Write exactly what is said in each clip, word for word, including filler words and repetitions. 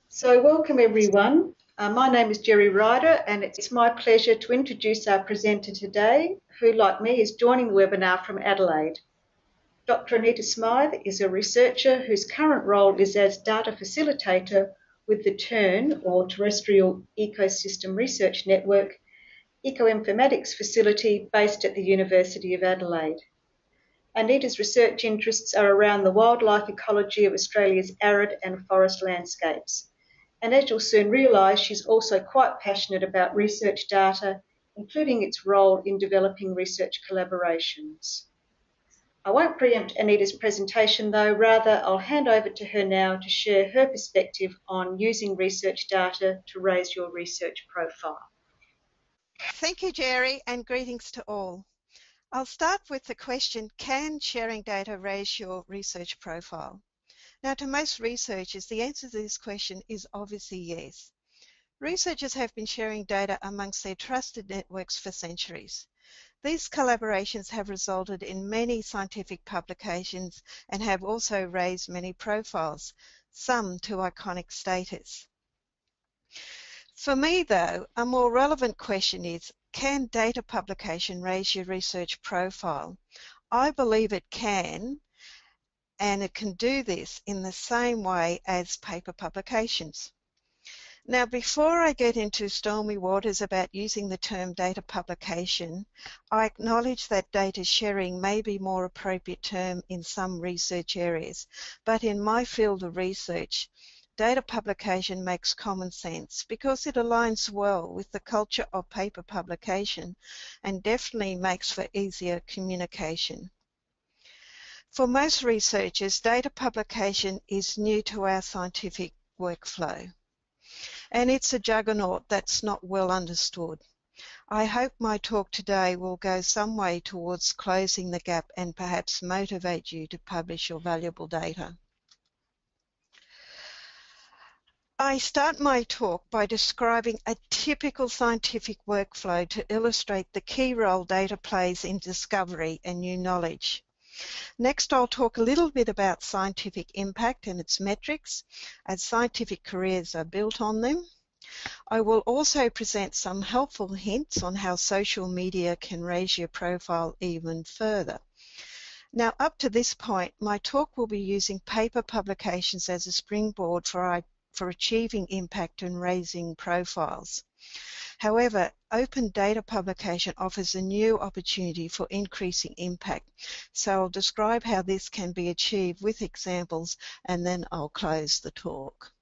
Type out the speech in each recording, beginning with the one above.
So welcome everyone. Uh, my name is Jerry Ryder and it's my pleasure to introduce our presenter today, who like me is joining the webinar from Adelaide. Doctor Anita Smyth is a researcher whose current role is as data facilitator with the TERN, or Terrestrial Ecosystem Research Network, ecoinformatics facility based at the University of Adelaide. Anita's research interests are around the wildlife ecology of Australia's arid and forest landscapes. And as you'll soon realise, she's also quite passionate about research data, including its role in developing research collaborations. I won't preempt Anita's presentation though, rather I'll hand over to her now to share her perspective on using research data to raise your research profile. Thank you, Jerry, and greetings to all. I'll start with the question, can sharing data raise your research profile? Now, to most researchers, the answer to this question is obviously yes. Researchers have been sharing data amongst their trusted networks for centuries. These collaborations have resulted in many scientific publications and have also raised many profiles, some to iconic status. For me, though, a more relevant question is, can data publication raise your research profile? I believe it can, and it can do this in the same way as paper publications. Now, before I get into stormy waters about using the term data publication, I acknowledge that data sharing may be a more appropriate term in some research areas, but in my field of research, data publication makes common sense because it aligns well with the culture of paper publication and definitely makes for easier communication. For most researchers, data publication is new to our scientific workflow, and it's a juggernaut that's not well understood. I hope my talk today will go some way towards closing the gap and perhaps motivate you to publish your valuable data. I start my talk by describing a typical scientific workflow to illustrate the key role data plays in discovery and new knowledge. Next, I'll talk a little bit about scientific impact and its metrics, as scientific careers are built on them. I will also present some helpful hints on how social media can raise your profile even further. Now, up to this point, my talk will be using paper publications as a springboard for for achieving impact and raising profiles. However, open data publication offers a new opportunity for increasing impact. So I'll describe how this can be achieved with examples, and then I'll close the talk.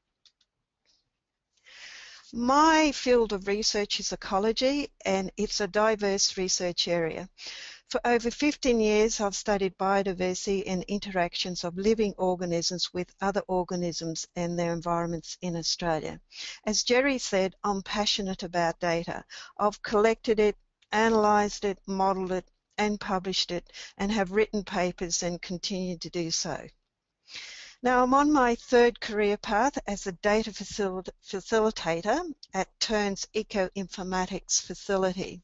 My field of research is ecology, and it's a diverse research area. For over fifteen years, I've studied biodiversity and interactions of living organisms with other organisms and their environments in Australia. As Jerry said, I'm passionate about data. I've collected it, analysed it, modelled it, and published it, and have written papers and continue to do so. Now, I'm on my third career path as a data facil facilitator at TERN's ecoinformatics facility.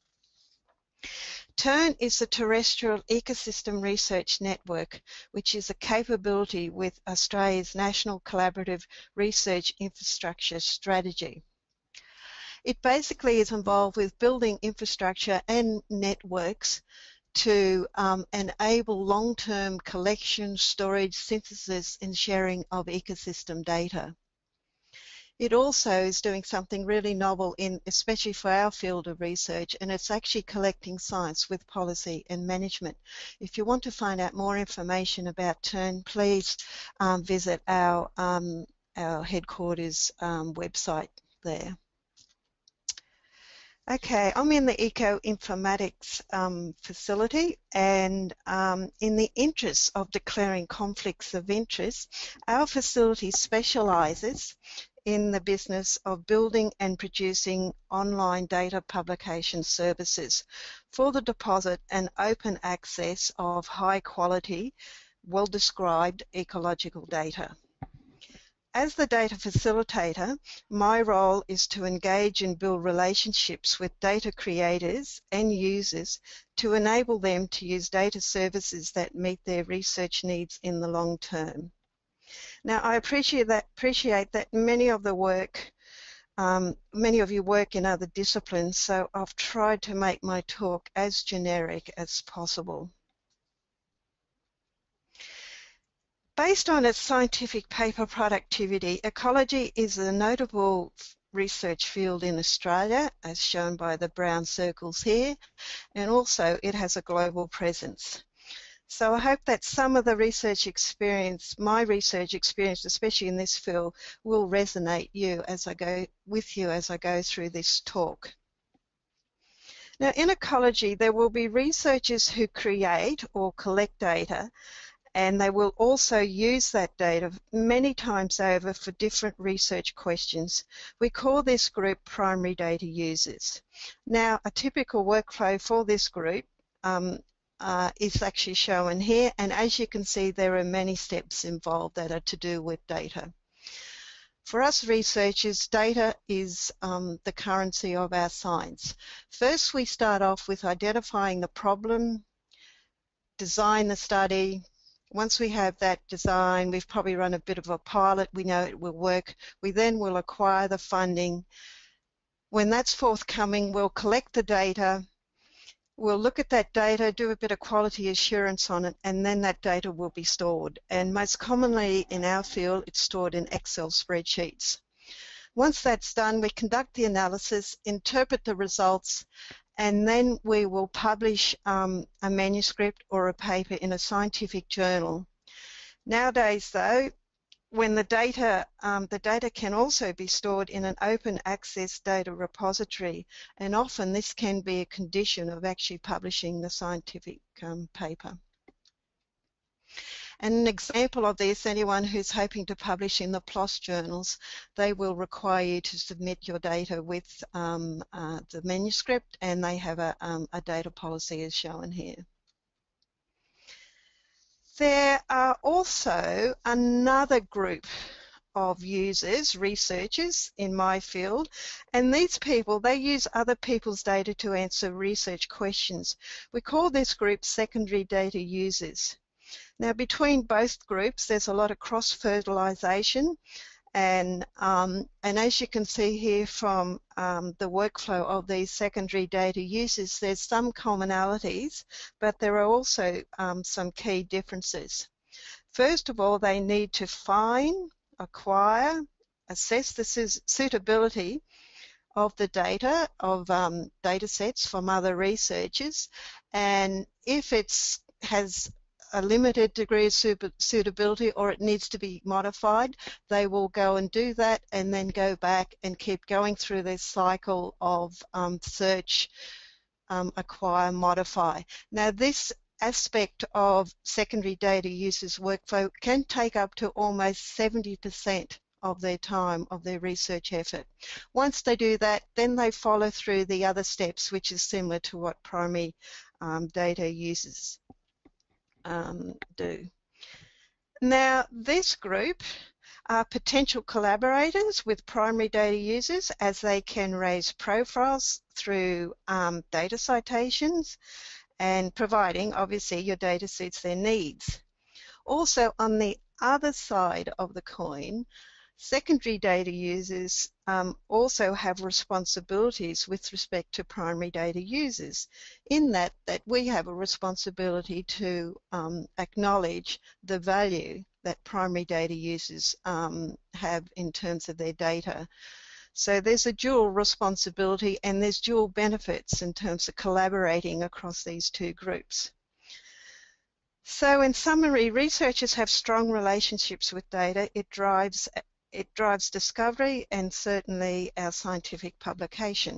TERN is the Terrestrial Ecosystem Research Network, which is a capability with Australia's National Collaborative Research Infrastructure Strategy. It basically is involved with building infrastructure and networks to um, enable long-term collection, storage, synthesis, and sharing of ecosystem data. It also is doing something really novel, in, especially for our field of research, and it's actually collecting science with policy and management. If you want to find out more information about TERN, please um, visit our, um, our headquarters um, website there. Okay, I'm in the ecoinformatics um, facility, and um, in the interest of declaring conflicts of interest, our facility specialises in the business of building and producing online data publication services for the deposit and open access of high quality, well-described ecological data. As the data facilitator, my role is to engage and build relationships with data creators and users to enable them to use data services that meet their research needs in the long term. Now, I appreciate that, appreciate that many of the work, um, many of you work in other disciplines, so I've tried to make my talk as generic as possible. Based on its scientific paper productivity, ecology is a notable research field in Australia, as shown by the brown circles here, and also it has a global presence. So I hope that some of the research experience, my research experience, especially in this field, will resonate you as I go with you as I go through this talk. Now, in ecology, there will be researchers who create or collect data, and they will also use that data many times over for different research questions. We call this group primary data users. Now, a typical workflow for this group um, uh, is actually shown here, and as you can see, there are many steps involved that are to do with data. For us researchers, data is um, the currency of our science. First, we start off with identifying the problem, design the study. Once we have that design, we've probably run a bit of a pilot, we know it will work. We then will acquire the funding. When that's forthcoming, we'll collect the data, we'll look at that data, do a bit of quality assurance on it, and then that data will be stored. And most commonly in our field, it's stored in Excel spreadsheets. Once that's done, we conduct the analysis, interpret the results, and then we will publish um, a manuscript or a paper in a scientific journal. Nowadays, though, when the data, um, the data can also be stored in an open access data repository, and often this can be a condition of actually publishing the scientific um, paper. And an example of this, anyone who's hoping to publish in the PLOS journals, they will require you to submit your data with um, uh, the manuscript, and they have a, um, a data policy as shown here. There are also another group of users, researchers in my field, and these people, they use other people's data to answer research questions. We call this group secondary data users. Now, between both groups, there's a lot of cross-fertilization, and, um, and as you can see here from um, the workflow of these secondary data users, there's some commonalities, but there are also um, some key differences. First of all, they need to find, acquire, assess the suitability of the data, of um, data sets from other researchers, and if it has a limited degree of suitability or it needs to be modified, they will go and do that and then go back and keep going through this cycle of um, search, um, acquire, modify. Now, this aspect of secondary data users workflow can take up to almost seventy percent of their time, of their research effort. Once they do that, then they follow through the other steps, which is similar to what primary um, data users um, do. Now, this group are potential collaborators with primary data users, as they can raise profiles through um, data citations and providing, obviously, your data suits their needs. Also, on the other side of the coin, secondary data users um, also have responsibilities with respect to primary data users, in that, that we have a responsibility to um, acknowledge the value that primary data users um, have in terms of their data. So there's a dual responsibility and there's dual benefits in terms of collaborating across these two groups. So in summary, researchers have strong relationships with data. It drives, it drives discovery and certainly our scientific publication.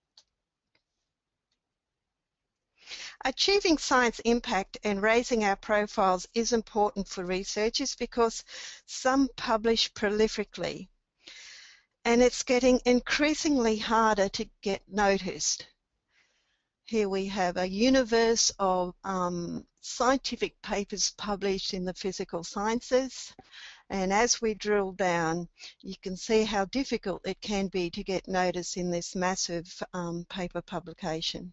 Achieving science impact and raising our profiles is important for researchers because some publish prolifically, and it's getting increasingly harder to get noticed. Here we have a universe of um, scientific papers published in the physical sciences, and as we drill down, you can see how difficult it can be to get noticed in this massive um, paper publication.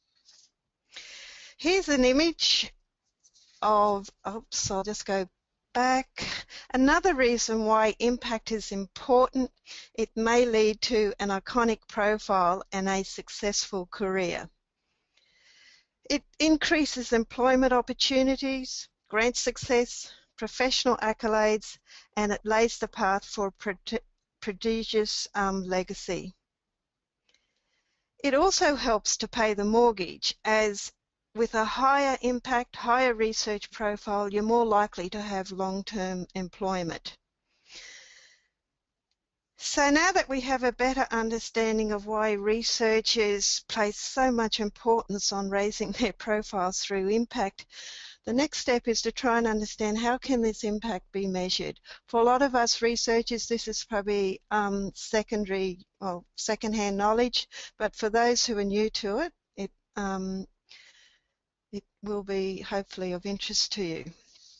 Here's an image of, oops, I'll just go back. Another reason why impact is important, it may lead to an iconic profile and a successful career. It increases employment opportunities, grant success, professional accolades, and it lays the path for prodigious um, legacy. It also helps to pay the mortgage, as with a higher impact, higher research profile, you're more likely to have long-term employment. So now that we have a better understanding of why researchers place so much importance on raising their profiles through impact, the next step is to try and understand how can this impact be measured. For a lot of us researchers, this is probably um, secondary, well, second-hand knowledge, but for those who are new to it, it, um, it will be hopefully of interest to you.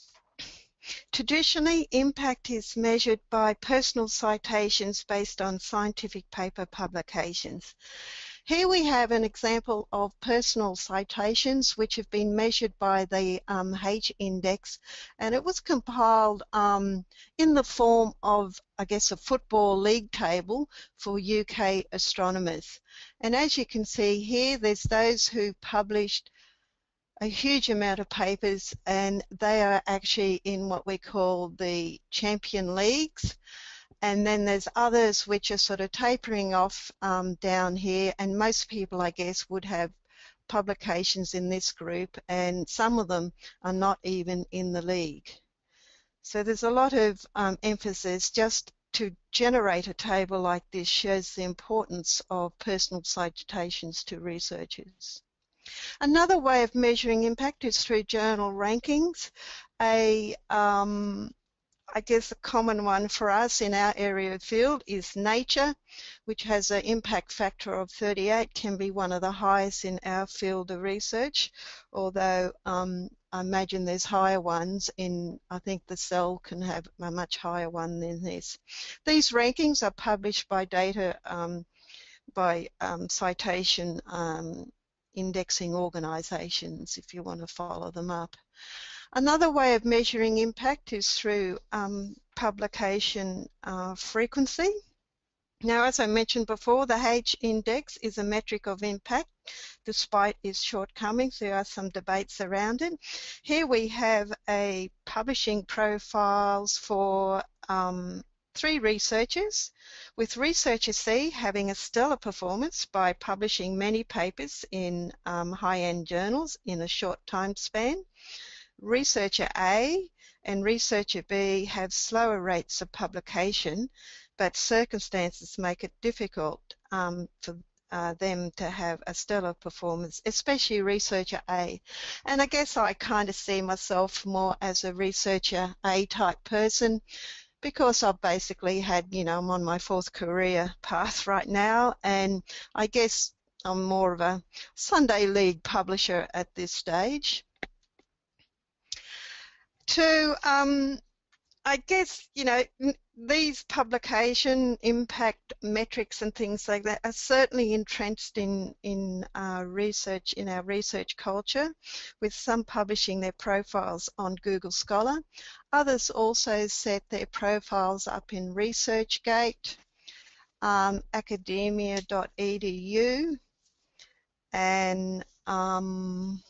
Traditionally, impact is measured by personal citations based on scientific paper publications. Here we have an example of personal citations which have been measured by the um, H index, and it was compiled um, in the form of, I guess, a football league table for U K astronomers. And as you can see here, there's those who published a huge amount of papers, and they are actually in what we call the champion leagues. And then there's others which are sort of tapering off um, down here, and most people, I guess, would have publications in this group, and some of them are not even in the league. So there's a lot of um, emphasis just to generate a table like this shows the importance of personal citations to researchers. Another way of measuring impact is through journal rankings. A um, I guess a common one for us in our area of field is Nature, which has an impact factor of thirty-eight, can be one of the highest in our field of research, although um, I imagine there's higher ones in, I think the Cell can have a much higher one than this. These rankings are published by data, um, by um, citation um, indexing organisations, if you want to follow them up. Another way of measuring impact is through um, publication uh, frequency. Now, as I mentioned before, the H index is a metric of impact. Despite its shortcomings, there are some debates around it. Here we have a publishing profiles for um, three researchers, with researcher C having a stellar performance by publishing many papers in um, high-end journals in a short time span. Researcher A and researcher B have slower rates of publication, but circumstances make it difficult um, for uh, them to have a stellar performance, especially researcher A. And I guess I kind of see myself more as a researcher A type person, because I've basically had, you know, I'm on my fourth career path right now, and I guess I'm more of a Sunday League publisher at this stage. To, um, I guess, you know, these publication impact metrics and things like that are certainly entrenched in, in uh, research, in our research culture, with some publishing their profiles on Google Scholar. Others also set their profiles up in ResearchGate, um, academia dot e d u, and um,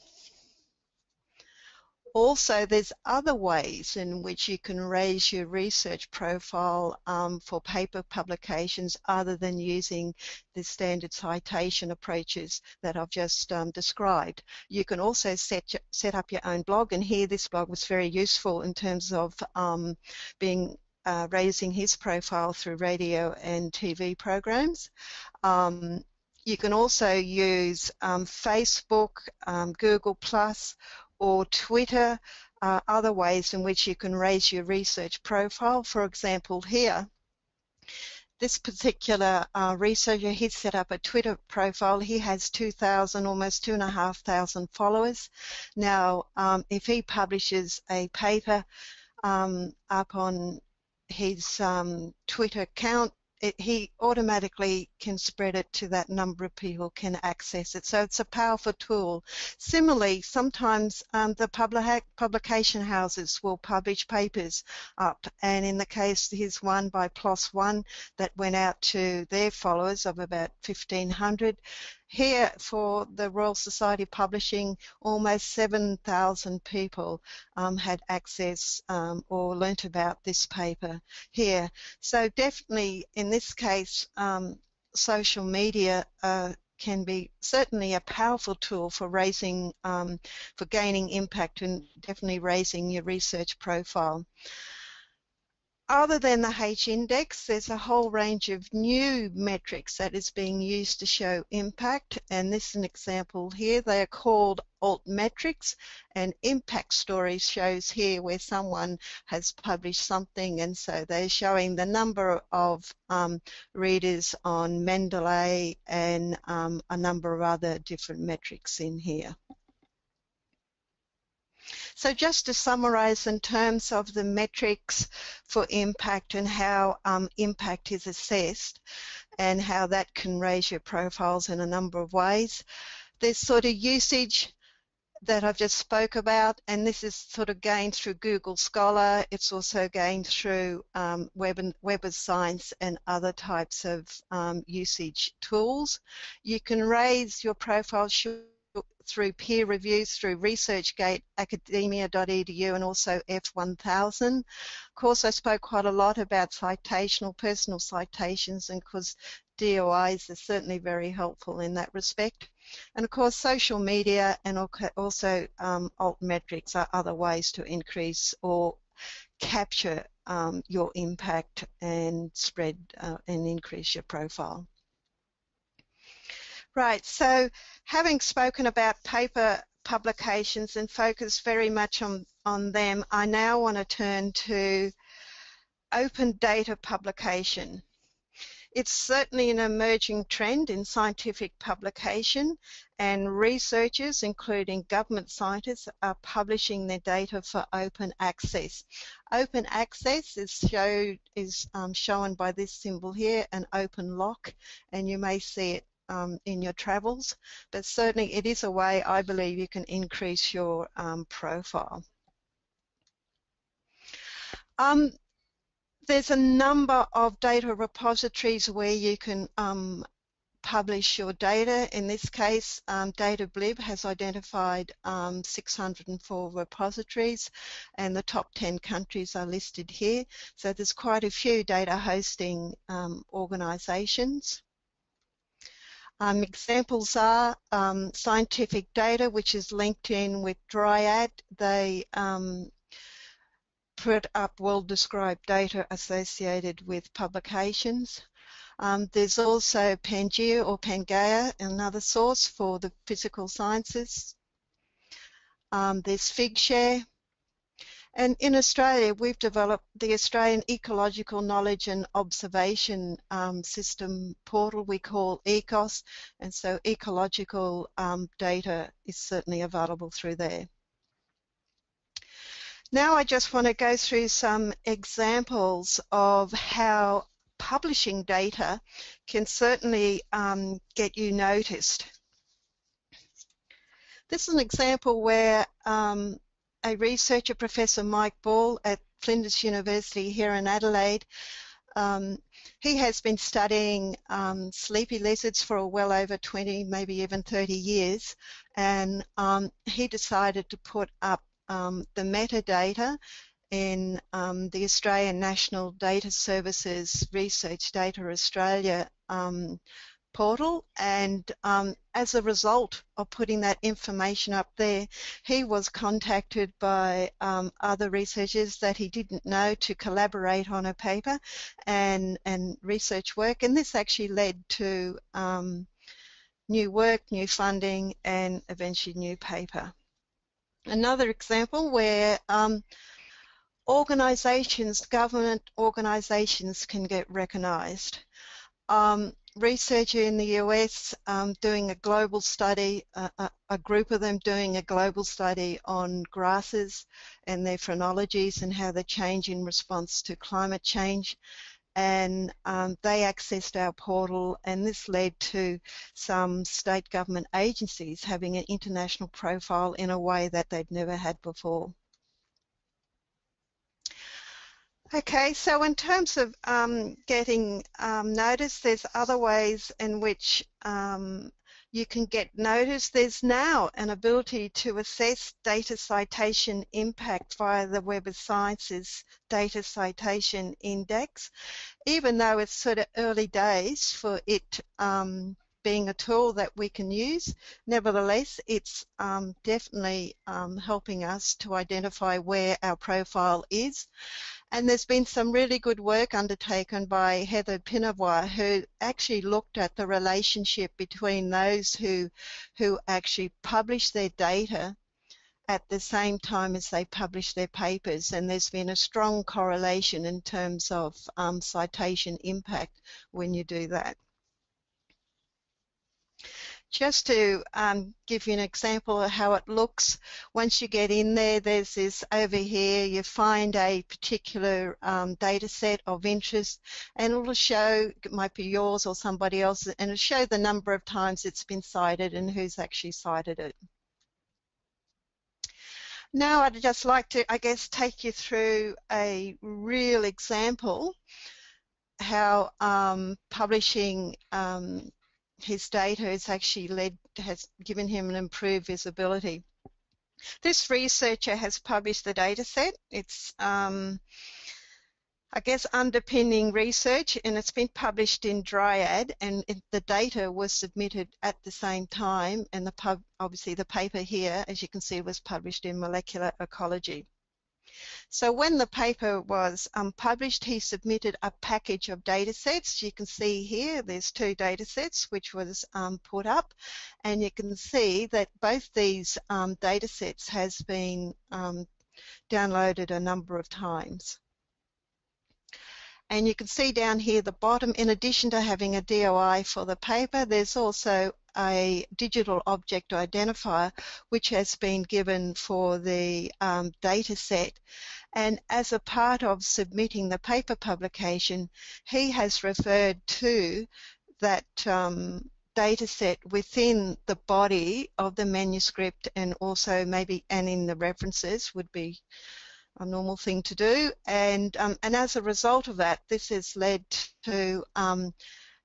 also, there's other ways in which you can raise your research profile um, for paper publications other than using the standard citation approaches that I've just um, described. You can also set, set up your own blog, and here this blog was very useful in terms of um, being uh, raising his profile through radio and T V programs. Um, you can also use um, Facebook, um, Google Plus, or Twitter, uh, other ways in which you can raise your research profile. For example, here, this particular uh, researcher, he's set up a Twitter profile. He has two thousand, almost two and a half thousand followers. Now, um, if he publishes a paper um, up on his um, Twitter account, it, he automatically can spread it to that number of people can access it. So it's a powerful tool. Similarly, sometimes um, the public, publication houses will publish papers up, and in the case, here's one by PLOS One that went out to their followers of about fifteen hundred. Here for the Royal Society of Publishing, almost seven thousand people um, had access um, or learnt about this paper here. So definitely in this case, um, social media uh, can be certainly a powerful tool for raising, um, for gaining impact and definitely raising your research profile. Other than the H index, there's a whole range of new metrics that is being used to show impact, and this is an example here. They are called alt metrics, and impact stories shows here where someone has published something, and so they're showing the number of um, readers on Mendeley and um, a number of other different metrics in here. So just to summarize in terms of the metrics for impact and how um, impact is assessed and how that can raise your profiles in a number of ways. There's sort of usage that I've just spoke about, and this is sort of gained through Google Scholar. It's also gained through um, Web, and, Web of Science and other types of um, usage tools. You can raise your profile through peer reviews, through ResearchGate, academia dot e d u, and also F one thousand. Of course, I spoke quite a lot about citational, personal citations, and because D O Is are certainly very helpful in that respect. And of course, social media and also um, alt metrics are other ways to increase or capture um, your impact and spread uh, and increase your profile. Right, so having spoken about paper publications and focus very much on, on them, I now want to turn to open data publication. It's certainly an emerging trend in scientific publication, and researchers, including government scientists, are publishing their data for open access. Open access is, showed, is um, shown by this symbol here, an open lock, and you may see it Um, in your travels, but certainly it is a way I believe you can increase your um, profile. Um, there's a number of data repositories where you can um, publish your data. In this case, um, DataBlib has identified um, six hundred four repositories, and the top ten countries are listed here. So there's quite a few data hosting um, organisations. Um, examples are um, scientific data, which is linked in with Dryad. They um, put up well-described data associated with publications. Um, there's also Pangea or Pangea, another source for the physical sciences. Um, there's Figshare. And in Australia, we've developed the Australian Ecological Knowledge and Observation um, System portal we call ECOS, and so ecological um, data is certainly available through there. Now I just want to go through some examples of how publishing data can certainly um, get you noticed. This is an example where um, a researcher, Professor Mike Ball at Flinders University here in Adelaide, um, he has been studying um, sleepy lizards for well over twenty, maybe even thirty years, and um, he decided to put up um, the metadata in um, the Australian National Data Services Research Data Australia um, portal, and um, as a result of putting that information up there, he was contacted by um, other researchers that he didn't know to collaborate on a paper and, and research work, and this actually led to um, new work, new funding, and eventually new paper. Another example where um, organisations, government organisations can get recognised. Um, researcher in the U S um, doing a global study, uh, a, a group of them doing a global study on grasses and their phrenologies and how they change in response to climate change. and um, they accessed our portal, and this led to some state government agencies having an international profile in a way that they'd never had before. Okay, so in terms of um, getting um, notice, there's other ways in which um, you can get notice. There's now an ability to assess data citation impact via the Web of Science's Data Citation Index, even though it's sort of early days for it um, being a tool that we can use. Nevertheless, it's um, definitely um, helping us to identify where our profile is. And there's been some really good work undertaken by Heather Pinavoy, who actually looked at the relationship between those who, who actually publish their data at the same time as they publish their papers. And there's been a strong correlation in terms of um, citation impact when you do that. Just to um, give you an example of how it looks, once you get in there, there's this over here, you find a particular um, data set of interest, and it'll show, it might be yours or somebody else's, and it'll show the number of times it's been cited and who's actually cited it. Now I'd just like to, I guess, take you through a real example how um, publishing um, his data has actually led, has given him an improved visibility. This researcher has published the data set. It's, um, I guess, underpinning research, and it's been published in Dryad, and it, the data was submitted at the same time, and the pub, obviously the paper here, as you can see, was published in Molecular Ecology. So when the paper was um, published, he submitted a package of data sets. You can see here there's two data sets which was um, put up, and you can see that both these um, data sets has been um, downloaded a number of times. And you can see down here the bottom, in addition to having a D O I for the paper, there's also a digital object identifier which has been given for the um, data set. And as a part of submitting the paper publication, he has referred to that um, data set within the body of the manuscript, and also maybe and in the references would be a normal thing to do. And, um, and as a result of that, this has led to um,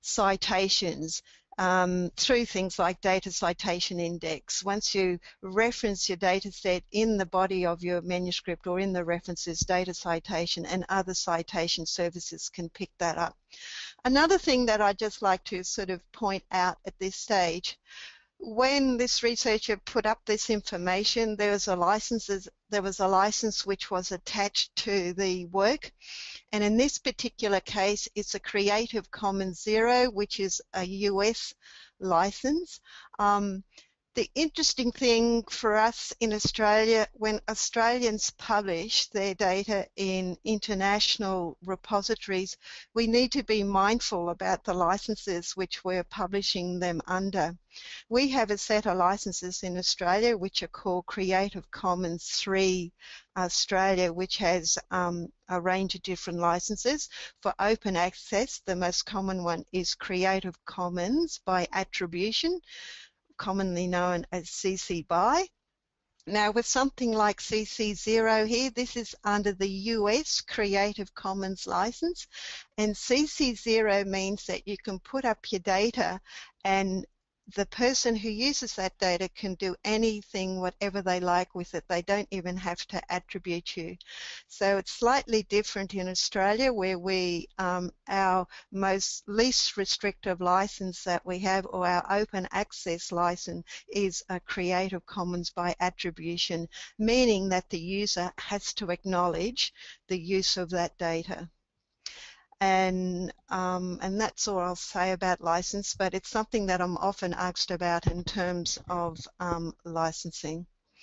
citations um, through things like Data Citation Index. Once you reference your data set in the body of your manuscript or in the references, data citation and other citation services can pick that up. Another thing that I'd just like to sort of point out at this stage, when this researcher put up this information, there was a license, there was a license which was attached to the work, and in this particular case, it's a Creative Commons Zero, which is a U S license. Um, The interesting thing for us in Australia, when Australians publish their data in international repositories, we need to be mindful about the licenses which we're publishing them under. We have a set of licenses in Australia which are called Creative Commons three Australia, which has um, a range of different licenses. For open access, the most common one is Creative Commons by attribution, commonly known as C C by. Now with something like C C zero here, this is under the U S Creative Commons license, and C C zero means that you can put up your data and the person who uses that data can do anything, whatever they like with it. They don't even have to attribute you. So it's slightly different in Australia, where we, um, our most least restrictive license that we have, or our open access license, is a Creative Commons by attribution, meaning that the user has to acknowledge the use of that data. And, um, and that's all I'll say about license, but it's something that I'm often asked about in terms of um, licensing.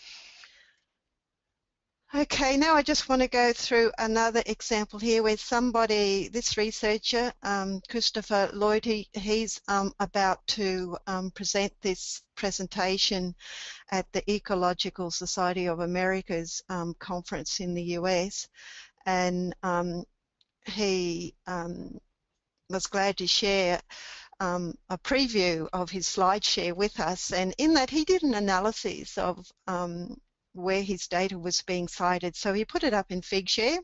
Okay, now I just want to go through another example here where somebody, this researcher, um, Christopher Lloyd, he, he's um, about to um, present this presentation at the Ecological Society of America's um, conference in the U S, and um, he um, was glad to share um, a preview of his SlideShare with us, and in that he did an analysis of um, where his data was being cited. So he put it up in Figshare,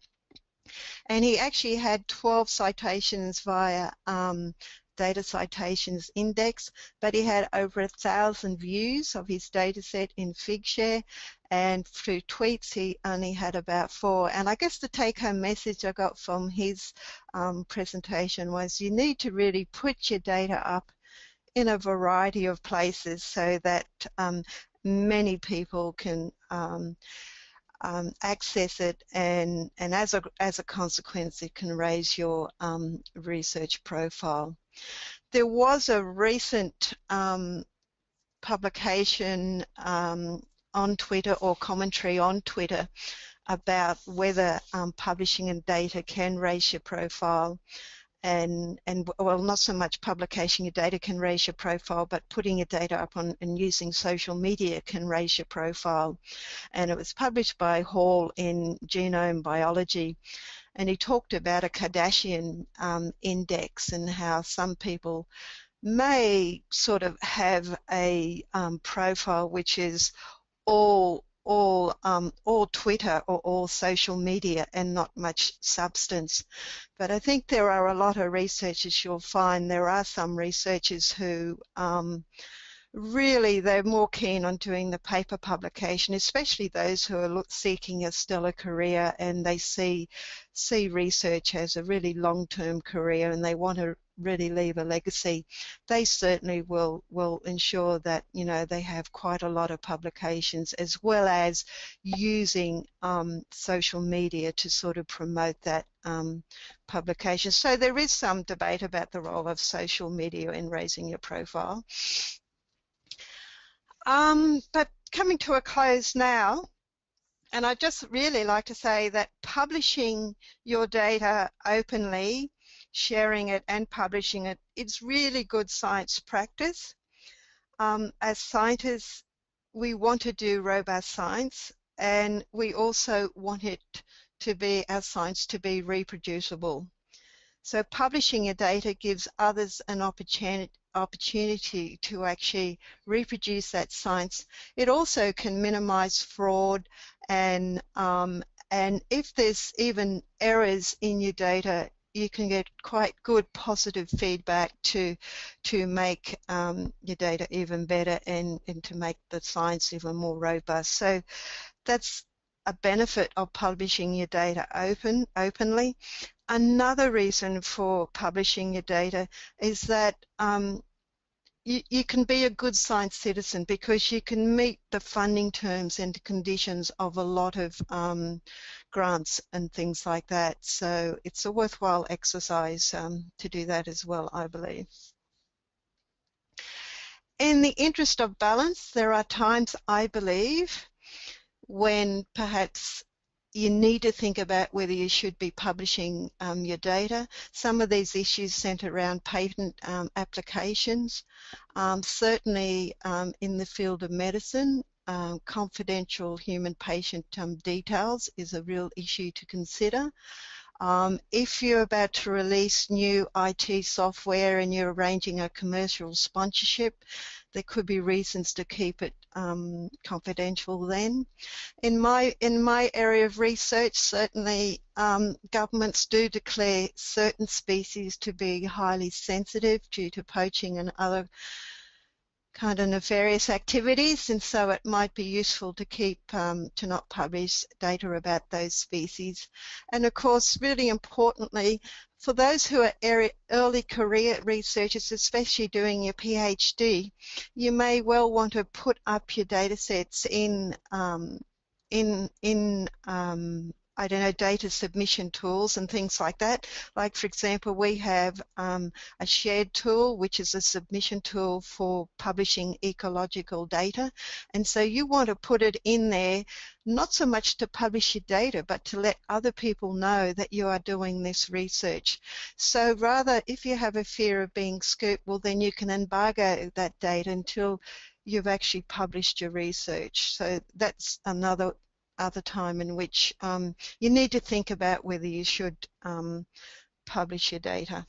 and he actually had twelve citations via um, data citations index, but he had over a thousand views of his data set in Figshare, and through tweets he only had about four. And I guess the take-home message I got from his um, presentation was you need to really put your data up in a variety of places so that um, many people can um, um, access it, and, and as, a, as a consequence it can raise your um, research profile. There was a recent um, publication um, on Twitter, or commentary on Twitter, about whether um, publishing in data can raise your profile. And, and well, not so much publication your data can raise your profile, but putting your data up on and using social media can raise your profile. And it was published by Hall in Genome Biology, and he talked about a Kardashian um, index and how some people may sort of have a um, profile which is all all um, all Twitter or all social media and not much substance. But I think there are a lot of researchers, you'll find there are some researchers who um, really they're more keen on doing the paper publication, especially those who are seeking a stellar career and they see see research as a really long-term career and they want to really leave a legacy. They certainly will will ensure that, you know, they have quite a lot of publications, as well as using um, social media to sort of promote that um, publication. So there is some debate about the role of social media in raising your profile. Um, but coming to a close now, and I'd just really like to say that publishing your data openly, sharing it and publishing it, it's really good science practice. Um, as scientists, we want to do robust science, and we also want it to be, our science to be reproducible. So publishing your data gives others an opportunity opportunity to actually reproduce that science. It also can minimize fraud, and um, and if there's even errors in your data, you can get quite good positive feedback to to make um, your data even better and, and to make the science even more robust. So that's a benefit of publishing your data open openly. Another reason for publishing your data is that um, you, you can be a good science citizen because you can meet the funding terms and conditions of a lot of um, grants and things like that. So it's a worthwhile exercise um, to do that as well, I believe. In the interest of balance, there are times, I believe, when perhaps you need to think about whether you should be publishing um, your data. Some of these issues centre around patent um, applications. Um, certainly um, in the field of medicine, um, confidential human patient um, details is a real issue to consider. Um, if you're about to release new I T software and you're arranging a commercial sponsorship, there could be reasons to keep it um, confidential then. In my in my area of research, certainly um, governments do declare certain species to be highly sensitive due to poaching and other kind of nefarious activities, and so it might be useful to keep um, to not publish data about those species. And of course, really importantly, for those who are early career researchers, especially doing your PhD, you may well want to put up your data sets in um, in in um, I don't know, data submission tools and things like that. Like, for example, we have um, a shared tool, which is a submission tool for publishing ecological data. And so you want to put it in there, not so much to publish your data, but to let other people know that you are doing this research. So rather, if you have a fear of being scooped, well, then you can embargo that data until you've actually published your research. So that's another other time in which um, you need to think about whether you should um, publish your data.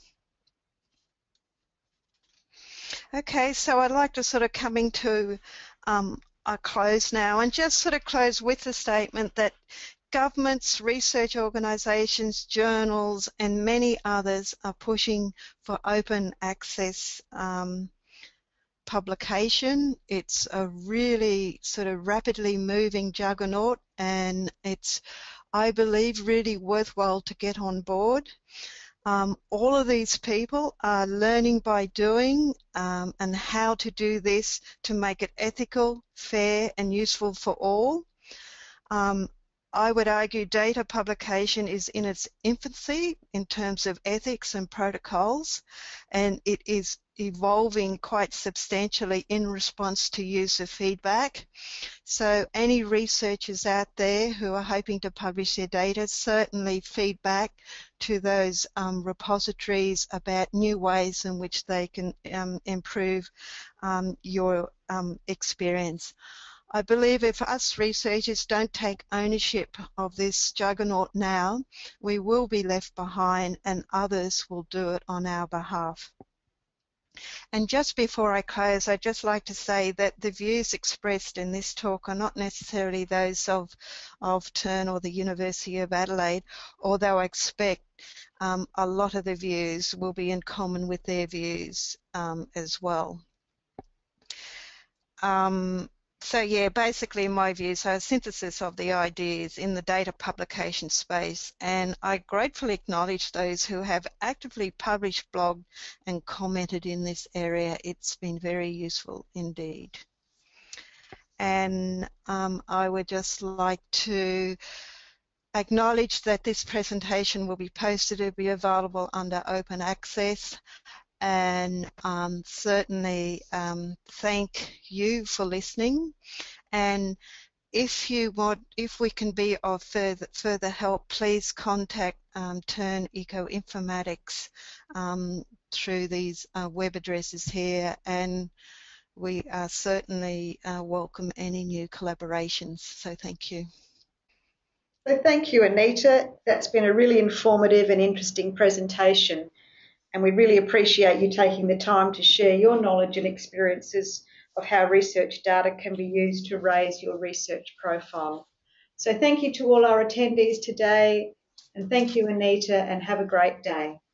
Okay, so I'd like to sort of coming to um, a close now, and just sort of close with the statement that governments, research organisations, journals and many others are pushing for open access um, publication. It's a really sort of rapidly moving juggernaut, and it's, I believe, really worthwhile to get on board. Um, all of these people are learning by doing um, and how to do this to make it ethical, fair and useful for all. Um, I would argue data publication is in its infancy in terms of ethics and protocols, and it is evolving quite substantially in response to user feedback. So any researchers out there who are hoping to publish their data, certainly feedback to those um, repositories about new ways in which they can um, improve um, your um, experience. I believe if us researchers don't take ownership of this juggernaut now, we will be left behind and others will do it on our behalf. And just before I close, I'd just like to say that the views expressed in this talk are not necessarily those of, of Turn or the University of Adelaide, although I expect um, a lot of the views will be in common with their views um, as well. Um, so yeah, basically in my views are a synthesis of the ideas in the data publication space, and I gratefully acknowledge those who have actively published, blogged and commented in this area. It's been very useful indeed. And um, I would just like to acknowledge that this presentation will be posted, it'll be available under open access. And um, certainly um, thank you for listening. And if you want, if we can be of further further help, please contact um, Turn Eco Informatics um, through these uh, web addresses here, and we uh, certainly uh, welcome any new collaborations. So thank you. So thank you, Anita. That's been a really informative and interesting presentation. And we really appreciate you taking the time to share your knowledge and experiences of how research data can be used to raise your research profile. So thank you to all our attendees today, and thank you, Anita, and have a great day.